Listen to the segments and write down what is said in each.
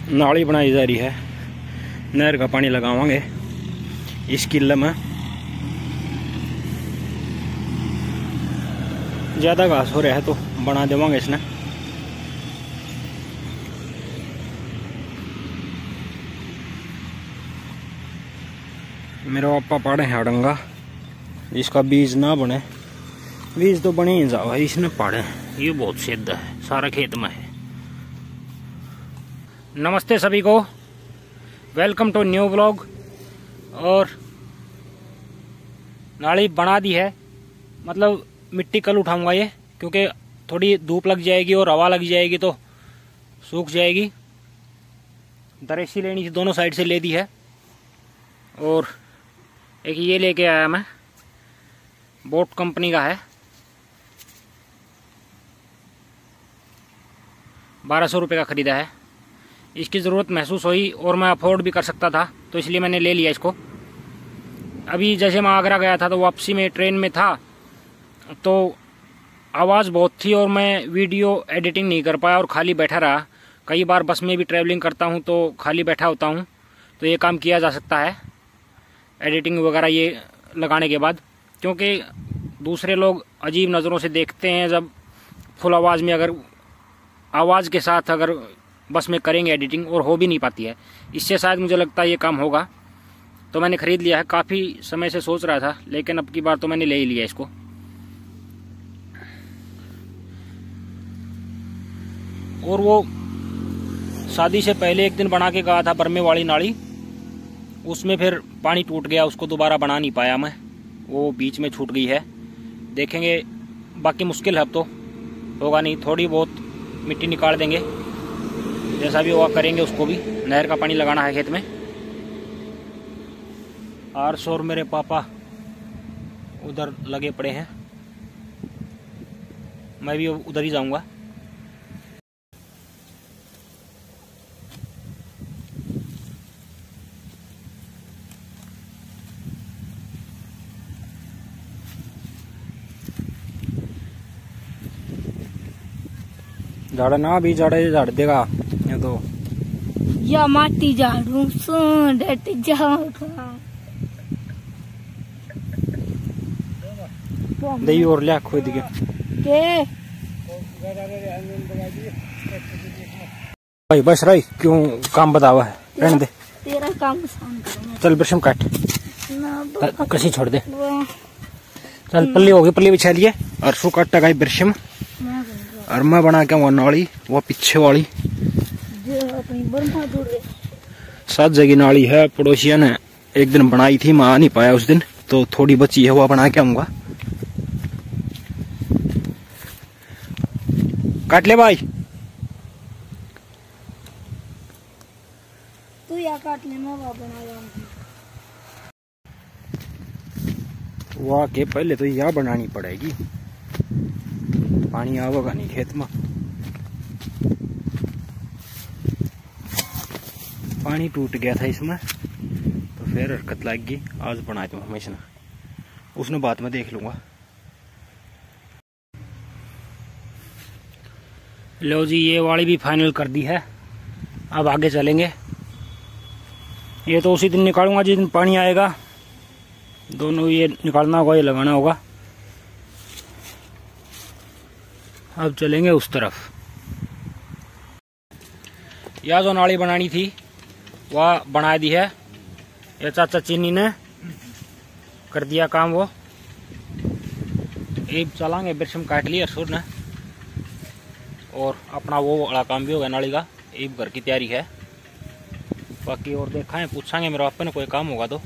नाली बनाई जा रही है, नहर का पानी लगावांगे इस किले में। ज़्यादा घास हो रहा है तो बना देवांगे इसने। मेरा पापा पाड़े हैं अड़ंगा, इसका बीज ना बने, बीज तो बने ही जावा, इसने पाड़े। ये बहुत सिद्ध है, सारा खेत में है। नमस्ते सभी को, वेलकम टू न्यू व्लॉग। और नाली बना दी है, मतलब मिट्टी कल उठाऊंगा ये, क्योंकि थोड़ी धूप लग जाएगी और हवा लग जाएगी तो सूख जाएगी। दरेसी लेनी थी, दोनों साइड से ले दी है। और एक ये लेके आया मैं, बोट कंपनी का है, 1200 रुपये का खरीदा है। इसकी ज़रूरत महसूस हुई और मैं अफोर्ड भी कर सकता था, तो इसलिए मैंने ले लिया इसको। अभी जैसे मैं आगरा गया था तो वापसी में ट्रेन में था तो आवाज़ बहुत थी और मैं वीडियो एडिटिंग नहीं कर पाया और खाली बैठा रहा। कई बार बस में भी ट्रैवलिंग करता हूँ तो खाली बैठा होता हूँ, तो ये काम किया जा सकता है एडिटिंग वगैरह ये लगाने के बाद, क्योंकि दूसरे लोग अजीब नज़रों से देखते हैं जब फुल आवाज़ में, अगर आवाज़ के साथ अगर बस में करेंगे एडिटिंग, और हो भी नहीं पाती है। इससे शायद मुझे लगता है ये काम होगा, तो मैंने ख़रीद लिया है। काफ़ी समय से सोच रहा था, लेकिन अब की बार तो मैंने ले ही लिया इसको। और वो शादी से पहले एक दिन बना के गया था बरमे वाली नाली, उसमें फिर पानी टूट गया, उसको दोबारा बना नहीं पाया मैं, वो बीच में छूट गई है। देखेंगे, बाकी मुश्किल है, अब तो होगा नहीं, थोड़ी बहुत मिट्टी निकाल देंगे, जैसा भी होगा करेंगे उसको भी। नहर का पानी लगाना है खेत में। आर्स और मेरे पापा उधर लगे पड़े हैं, मैं भी उधर ही जाऊंगा। झाड़ ना भी झाड़ देगा ये तो, या माटी झाड़ू सो डट जाऊंगा। दही और लिया खोद के भाई, बस रही क्यों काम बतावा है, रहने दे, तेरा काम आसान करूंगा। चल ब्रशम काट, कसी छोड़ दे, चल पल्ली होगी, पल्ली बिछा लिए और सू काटा गई ब्रशम। और मैं बना के वो नाली, वो पीछे वाली 7 जगह नाली है। पड़ोसिया ने एक दिन बनाई थी, मैं आ नहीं पाया उस दिन, तो थोड़ी बची है, वो बना के आऊंगा। काट ले भाई, तू या काट ले, मैं वो बना लाऊंगी। वाह के पहले तो यह बनानी पड़ेगी, पानी आवेगा नहीं खेत में। पानी टूट गया था इसमें, तो फिर हरकत लग गई। आज बना दूँ हमेशा, उसने बाद में देख लूंगा। लो जी, ये वाली भी फाइनल कर दी है, अब आगे चलेंगे। ये तो उसी दिन निकालूंगा जिस दिन पानी आएगा, दोनों ये निकालना होगा, ये लगाना होगा। अब चलेंगे उस तरफ। यह जो नाली बनानी थी वह बना दी है, ये चाचा चीनी ने कर दिया काम। वो एक चलांगे, बिरशम काट लिया सुर ने, और अपना वो वाला काम भी हो गया नाली का। एक घर की तैयारी है, बाकी और देखा है, पूछांगे मेरे पापा ने कोई काम होगा तो।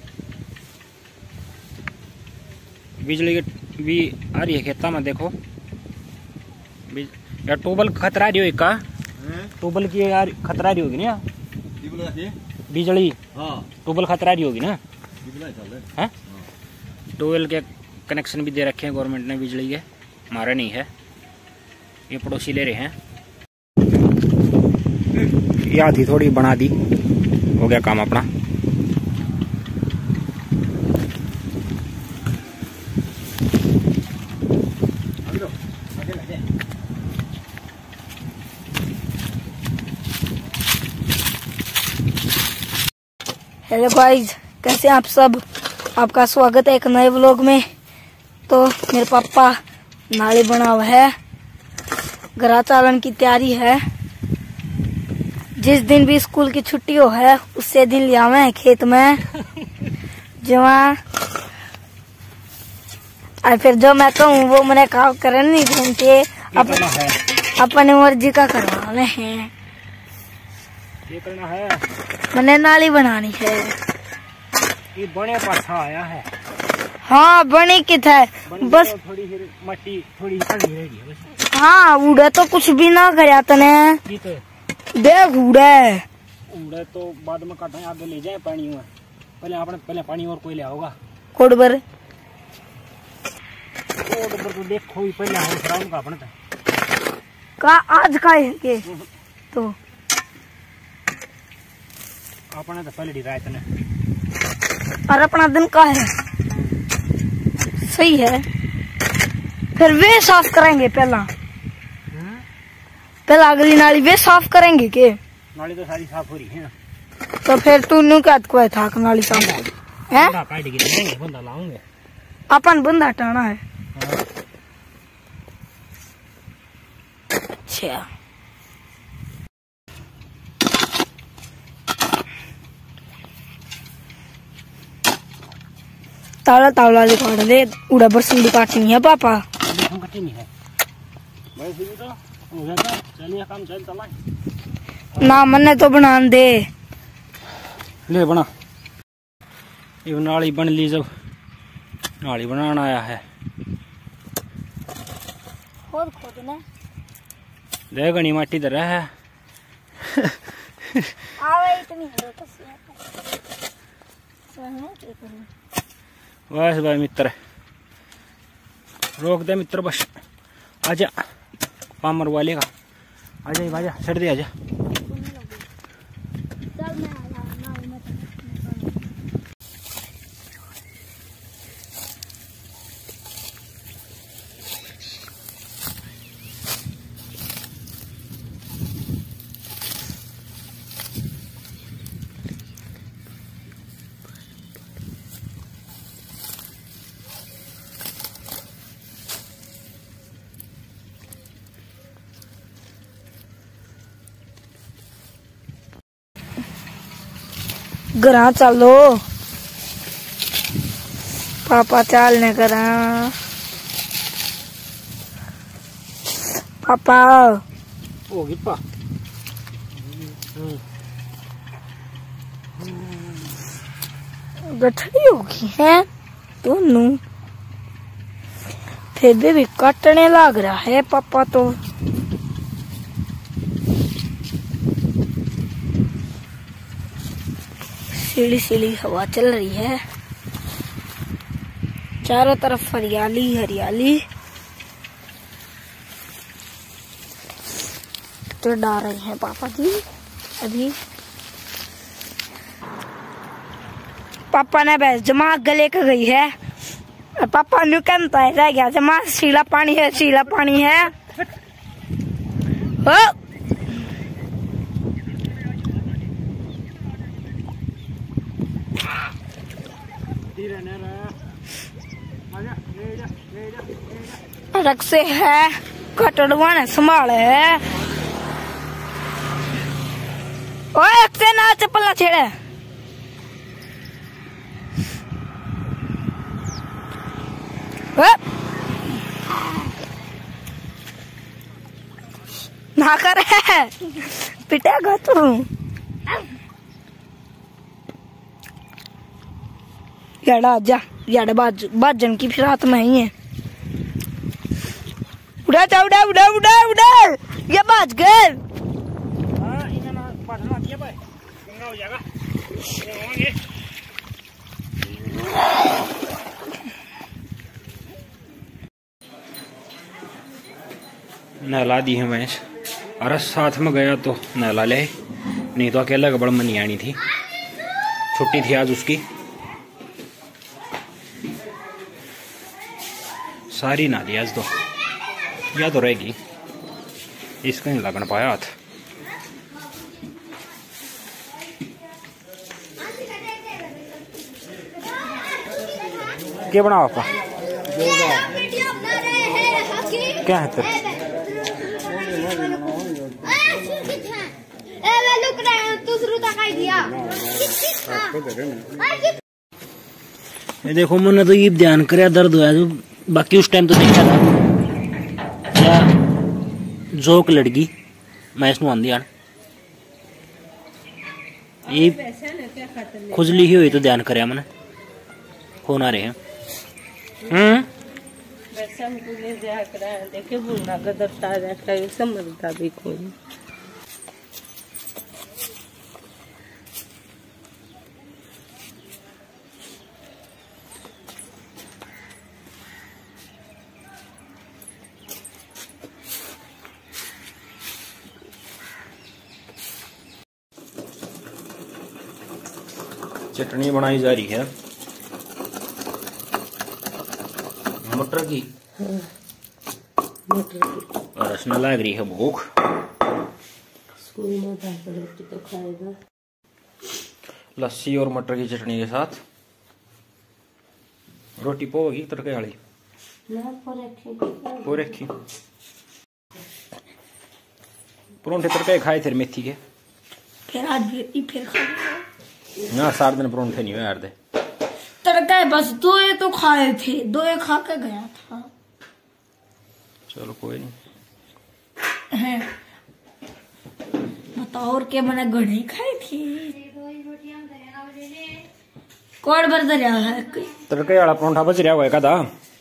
बिजली भी आ रही है खेता में, देखो यार, ट्यूबल खतरा रही होगी का, ट्यूबल की यार खतरा रही होगी ना, बिजली ट्यूबल खतरा रही होगी ना, ट्यूबल के कनेक्शन भी दे रखे हैं गवर्नमेंट ने बिजली के, हमारा नहीं है, ये पड़ोसी ले रहे हैं। या थी थोड़ी बना दी, हो गया काम अपना। हेलो गाइस, कैसे हैं आप सब। आपका स्वागत है एक नए व्लॉग में। तो मेरे पापा नाली बना हुआ है, घरा चालन की तैयारी है। जिस दिन भी स्कूल की छुट्टी हो है उससे दिन ले आवे हैं खेत में जमा। और फिर जो मैं कहूँ वो मैंने काम करने नहीं घूमते, अपने मर्जी का करवाने हैं। ये करना है, मैंने नाली बनानी है। ये बने पासा आया है। हाँ बने की था बस, थोड़ी मट्टी थोड़ी रहेगी बस। हाँ उड़े तो कुछ भी ना करया तने, देख उड़े तो बाद में काटें, आगे ले जाए पानी में। पहले पानी और कोई ले आओगा कोडबर तो देखो ही पहले हो उनका अपने का आज का है के तो अपने तो पहले डिराए तने और अपना दिन का है सही है। फिर वे साफ करेंगे पहला अगली नाली वे साफ करेंगे के। नाली तो सारी साफ हो रही है। तो फिर तू नु क्या कोई था नाली साफ है, काट के देंगे, बंदा लाऊंगे। अपन बंदा हटाना है। अच्छा तावला काट दे, उड़ा बरसन भी काटनी है पापा। कटनी है चलिए, काम चल ना मन्ने तो बना दे ले बना। ये नाली बन ली, जब नाली बनाना आया है खोदना देख गणी माटी तो रहा है। आवे इतनी बस भाई मित्र, रोक दे मित्र, बस आजा पामर वाले का, आजा आजा छड़ दे, आजा। घरा चलो पापा, चालने करा पापा। होगी पा गठरी होगी है दोनों, फिर भी कटने लग रहा है पापा तो। सीढ़ी सीढ़ी हवा चल रही है, चारों तरफ हरियाली हरियाली। तो डाल रहे हैं पापा जी अभी। पापा ने भैंस जमा गले के गई है, और पापा न्यू कहता है रह गया जमा, शीला पानी है शीला पानी है। हो रख से है कटड़वा ने संभाले है। ओए अक्से ना चप्पल ना छेड़े। ना कर पिटेगा तू। याड़ा जा याड़ा बाजन की फिर हाथ में ही है। उड़ा जा उड़ा उड़ा उड़ा उड़ा, ये बाज गए। नहला दी है भैंस, अरे साथ में गया तो नहला ले, नहीं तो अकेला गबड़ में नहीं आनी थी। छुट्टी थी आज उसकी, सारी नाली आज तो या तो रहेगी, इसका नहीं लगन पाया हाथ। क्या बनाओ आपका क्या है तेरे? ये देखो मैंने तो ये ध्यान कराया दर्द हुआ तो बाकी उस टाइम तो देखा था क्या जोक लड़की मैं इसमें आंधी आन ये खुजली ही हुई तो ध्यान कराया मैंने खून आ रहे हैं। देखे बुना गदरता रहता है समझता भी कोई। चटनी बनाई जा रही है मटर की और रसना लग रही है भूख। स्कूल में रोटी तो खाएगा। लस्सी और मटर की चटनी के साथ रोटी पोगी तड़के वाली पोरखी परोंठे तड़के खाए थे मेथी के फिर आज भी फिर खा ना 7 दिन परोंठे नहीं हुए यार दे तड़का बस 2 तो खाए थे 2 खा के गया था। चलो कोई नहीं है बताओ और क्या बना गढ़ी खाई थी कौन भर दरिया है तड़के वाला परोंठा बच रहा हुआ है कदा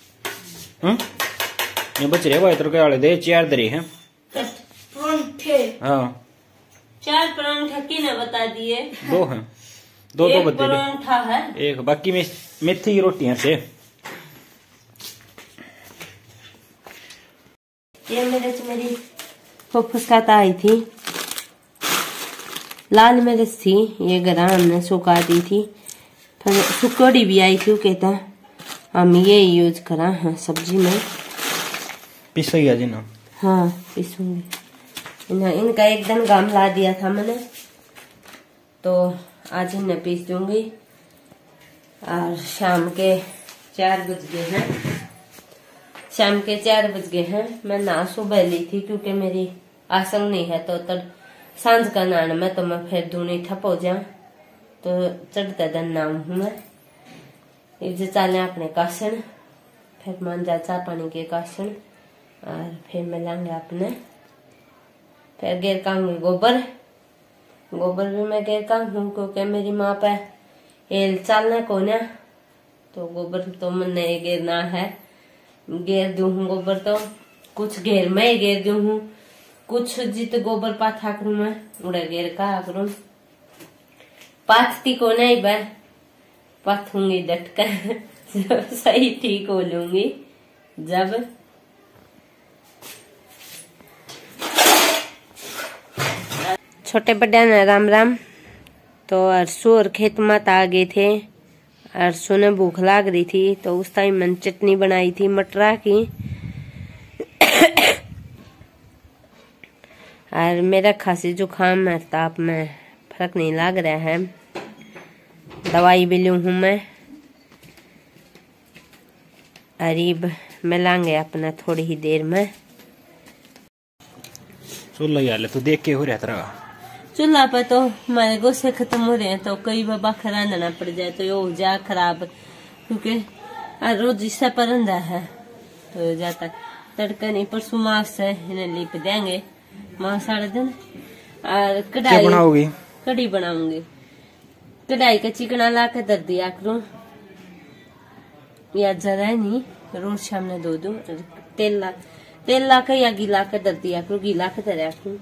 ये बच रहे हुआ है तड़के वाले दे 4 दरे हैं परोंठे। हाँ 4 परोंठा की ना बता दिए 2 हैं 2 तो बदले परोंठा है एक बाकी में मेथी की रोटी है से। ये मेरी फुफुसकाता आई थी लाल मिर्च थी ये गरम हमने सुखा दी थी फिर सुकोड़ी भी आई थी कहता हम ये यूज करा हाँ सब्जी में पिसोगी जी ना। हाँ पीसूंगी इनका एक दिन गाम ला दिया था मैंने तो आज इन्हें पीस दूंगी। और शाम के 4 बज गए हैं मैं ना सुबह ली थी क्योंकि मेरी आसंग नहीं है तो तब सांझ का नान में तो मैं फिर दूनी ठप हो जा तो चढ़ते दिन नाम हूं मैं इसे चाले अपने कासन फिर मान जा चा पानी के कासन और फिर मिलांगे अपने फिर गेर कांगी गोबर भी मैं गेर कांग हूँ क्योंकि मेरी माँ पे एल चालना को ना तो गोबर तो मैंने गेरना है गेर दू हूँ गोबर तो कुछ घेर में गेर दू हूँ कुछ जित गोबर पाथा करूँ मैं उड़ा गेर का करूँ पाथती को नहीं बे पाथूंगी डट कर सही ठीक हो लूंगी जब छोटे बड़े ने राम राम। तो अरसू और खेत मात आ गए थे अरसू ने भूख लाग रही थी तो उस टाइम मैंने चटनी बनाई थी मटरा की और मेरा खांसी जुकाम है ताप में फर्क नहीं लग रहा है दवाई भी लूं हूं मैं अरीब मिलांगे अपना थोड़ी ही देर में। चूल्हा यार तो देख के हो रहा था चूल्हा पर तो हमारे गुस्से खत्म हो रहे हैं तो कई बाबा खराना पड़ जाए तो ये हो जा खराब क्योंकि रोज इससे परंदा है तो जाता तड़का नहीं परसों मास से इन्हें लिप देंगे माँ 3.5 दिन और कढ़ाई बनाओगी कढ़ी बनाऊंगी कढ़ाई का चिकना ला के दर दिया करूँ या जरा नहीं रोज शाम ने धो दूं तेल ला के या गीला के दर दिया करूँ गीला के दरिया करूँ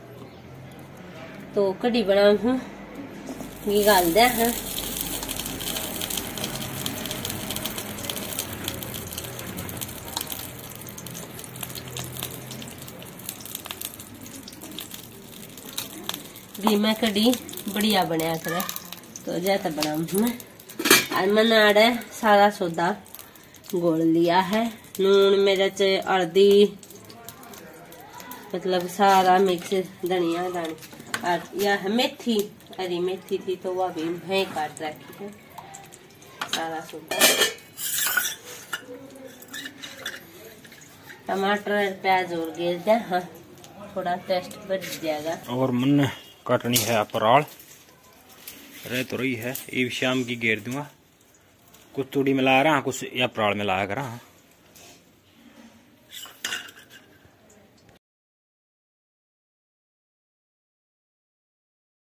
तो कढ़ी बनाऊ हूँ घी गाल दे हैं घी में कढ़ी बढ़िया बनया करे तो जैसा बनाऊ मैं आज मैंने आड़े सारा सौदा गोल लिया है नून मिर्च हल्दी मतलब सारा मिक्स धनिया दानी और यह मेथी हरी मेथी थी तो वह भी मैं काट रखी है सारा सौदा टमाटर और प्याज और गिर दिया। हाँ, थोड़ा टेस्ट बढ़ जाएगा। और मन काटनी है पराल रह तो रही है, ये शाम की घेर दूंगा। कुछ तूड़ी मिला रहा, कुछ या पराल मिलाया करा।